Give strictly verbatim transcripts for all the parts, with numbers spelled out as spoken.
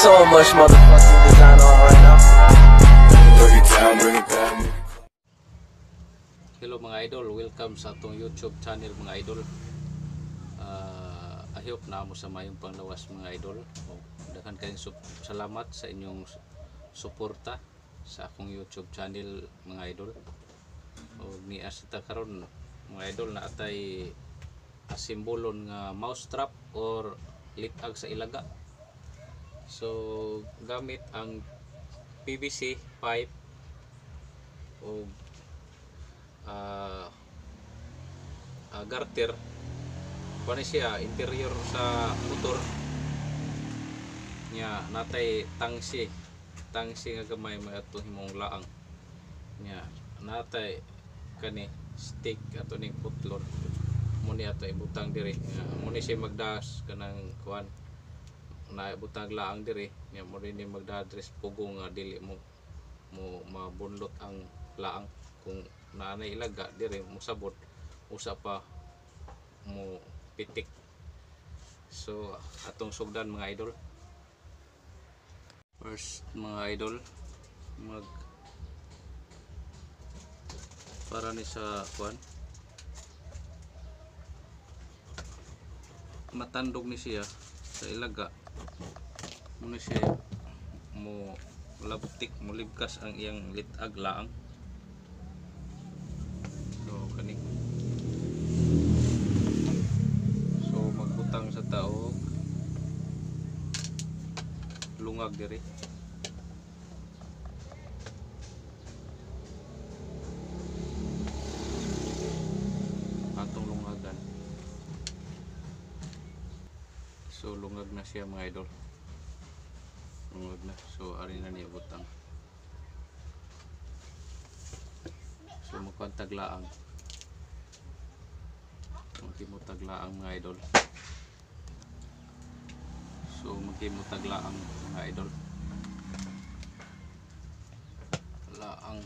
so much motherfucking design on right now. Break it down, bring it down. Hello mga idol, welcome sa atong YouTube channel mga idol. uh, I hope na mo sa mayong panglawas mga idol. O, daghan kayong salamat sa inyong suporta sa akong YouTube channel mga idol. O ni asita karon mga idol na atay asimbolon nga mousetrap or litag sa ilaga. So gamit ang P V C pipe o uh, uh, garter. Kuan siya interior sa motor nya natay tangsi tangsi nga gamay may ato himong laang nya natay kani stick ato ning putlon muni ato ibutang diri muni siya magdas kanang kuan na ibutang laang diri nya muni ni magdadres pugong nga dili mo mo mabunlot ang laang kung naanay ilaga diri mo sabot usa pa mo pitik. So atong sugdan mga idol. First mga idol mag para ni sa kuan matandog ni siya sa ilaga muna siya mo labtik mo libkas ang iyang litag laang. So kani so magbutang sa taog lungag diri atong lungagan. So lungag na siya mga idol, lungag na. So ari na niya butang. So magpantag laang magkimutag laang mga idol. So magkimutag laang mga idol laang.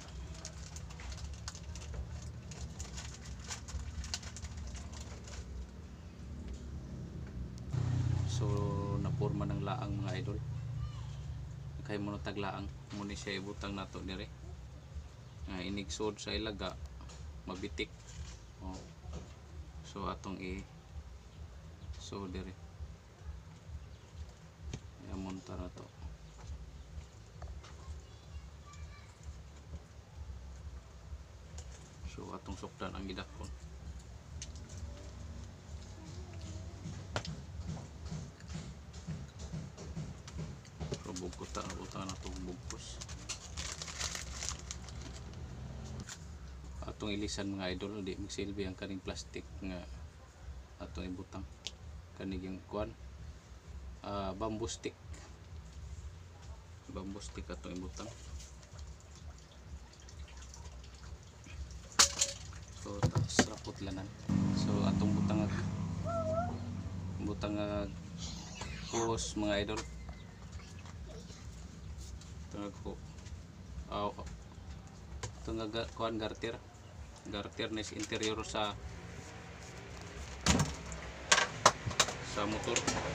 So napurma ng laang mga idol kay mo taglaang muni siya ibutang nato dire nga inigsod sa ilaga mabitik. Oh. So atong i so dire yamunta na to. So atong sukdan ang gidakon. So bugkot na utang na to bugkos. Atong ilisan mga idol di magsilbi ang kaning plastic nga atong ibutang kanig yung kuan uh, bamboo stick bamboo stick atong ibutang. So tapos rapot lanan. So atong butang butang hose mga idol. Tungag ko aw tungag kuan garter garter na sa interior sa sa motor.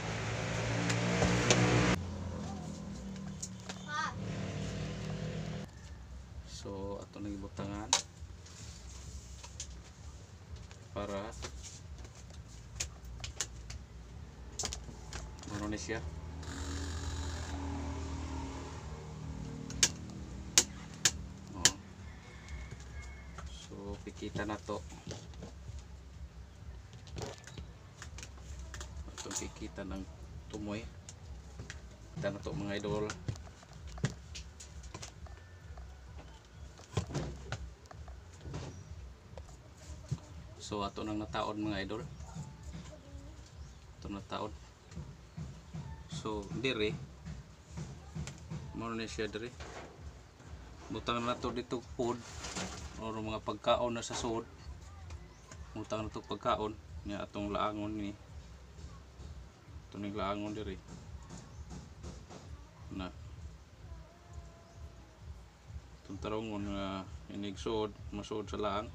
So ato nang ibutangan para ano ni siya. Oh. So pikita na to atong pikita ng tumoy kita na to mga idol. So ato nang nataon mga idol, ato nataon. So dire mo na siya dire butang na to dito food or mga pagkaon na sa sud butang na to pagkaon nya atong laangon ni atong ning laangon dire na itong tarongon nga inig sud masud sa laang.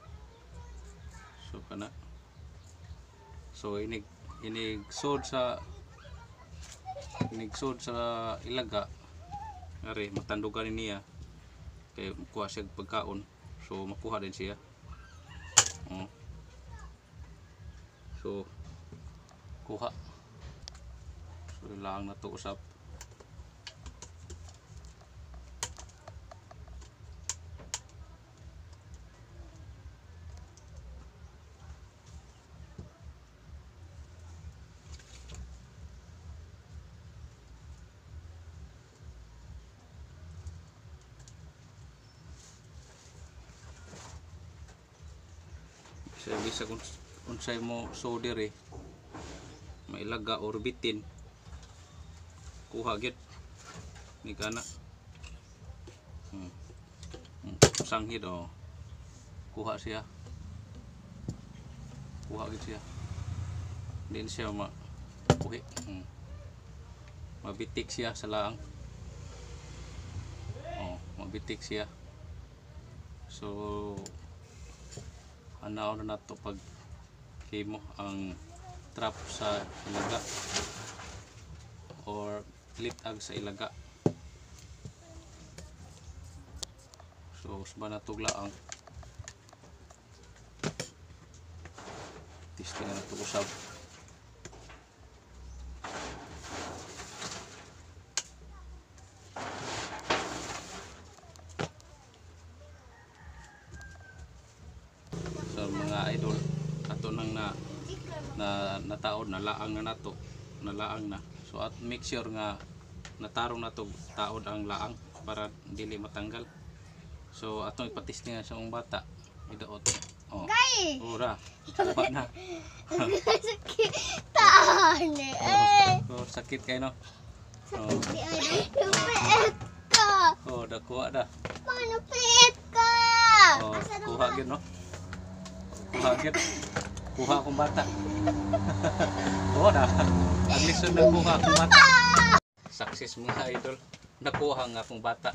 So kana so inig inig sud sa nigsud sa ilaga ari matandugan niya kay kuha siya pagkaon, so makuha din siya. Oh. So kuha, so lang na to usap. Sa bisa kung unsay mo so diri mailaga or bitin kuha gyud ni kana. Hmm. Sanghid oh. Kuha siya. Kuha gyud siya. Din siya ma kuhi. Hmm. Mabitik siya sa laang. Oh, mabitik siya. So anaw na nato pag himo ang trap sa ilaga or litag sa ilaga. So usba na tugla ang testing na to usab. So mga idol, ato nang na na nataod na laang na nato, na laang na. So at make sure nga natarong nato taod ang laang para dili matanggal. So atong ipatistingan sa mong bata idaot. Oh. Ora. Kuha na. Sakit tahan eh. Oh, sakit kay no. Oh. Lupit ka. Oh, dakuha da. Manupit ka. Oh, kuha gyud no. Kuha gyud. Kuha akong bata. Oo na. Ang lisod na kuha akong bata. Success mga idol. Nakuha nga akong bata.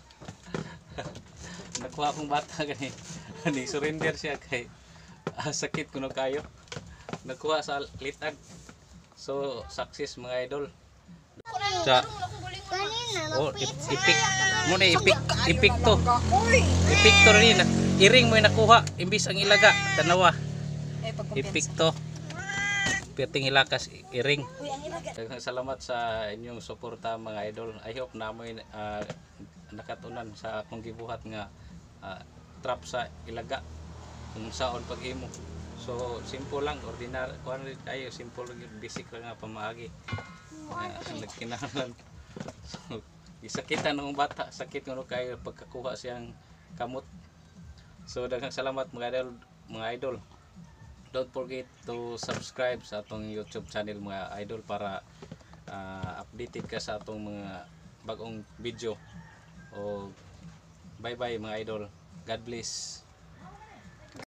Nakuha akong bata gani. Ni surrender siya kay ah, sakit kuno kayo. Nakuha sa litag. So success mga idol. Sa Kanina oh, napit ip- ipik mo na ipik ipik to. Ipik to rin. Iring mo yung nakuha imbis ang ilaga. Tanawa. Ipik to. Piting ilakas iring. Daghang salamat sa inyong suporta mga idol. I hope na mo uh, nakatunan sa akong gibuhat nga uh, trap sa ilaga kung saon paghimo. So simple lang, ordinary kuan rin tayo, simple lang, basic lang nga pamaagi. Uh, nagkinahanglan. So gisakitan ng bata, sakit ngono kayo pagkakuha siyang kamot. So daghang salamat mga idol, mga idol. Don't forget to subscribe sa atong YouTube channel mga idol para uh, updated ka sa atong mga bagong video. O bye bye mga idol. God bless.